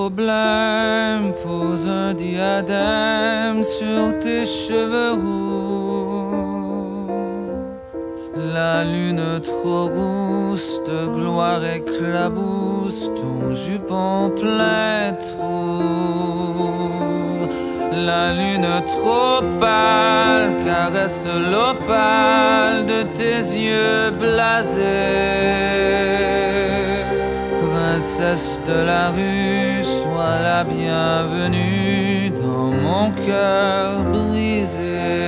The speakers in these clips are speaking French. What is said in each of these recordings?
problème, pose un diadème sur tes cheveux roux. La lune trop rousse, de gloire éclabousse ton jupon plein trou. La lune trop pâle caresse l'opale de tes yeux blasés. Princesse de la rue, sois la bienvenue dans mon cœur brisé.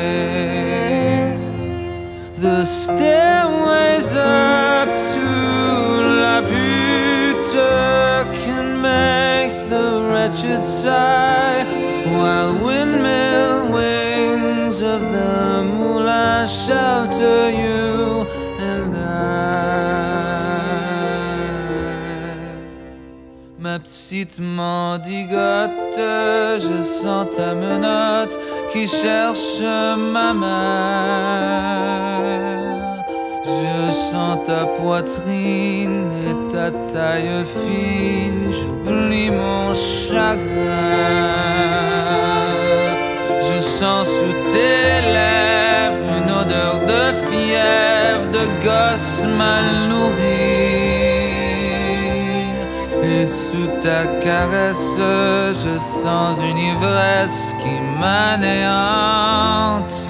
The stairways up to la butte can make the wretched sigh, while windmill wings of the moulin shelter you and I. Ma petite mendigote, je sens ta menotte qui cherche ma mère. Je sens ta poitrine et ta taille fine, j'oublie mon chagrin. Je sens sous tes lèvres une odeur de fièvre, de gosse mal nourri. Et sous ta caresse, je sens une ivresse qui m'anéantit.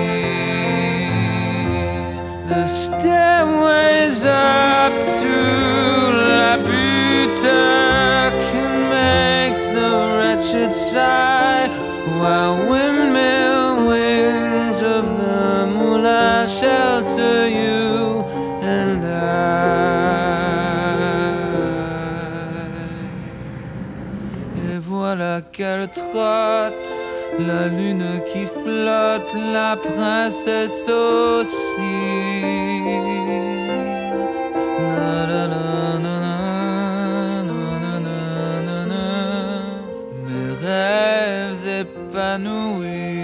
The stairways up to la butte can make the wretched sigh, while windmill wings of the moulin shelter you and I. Et voilà qu'elle trotte, la lune qui flotte, la princesse aussi. Mes rêves épanouis.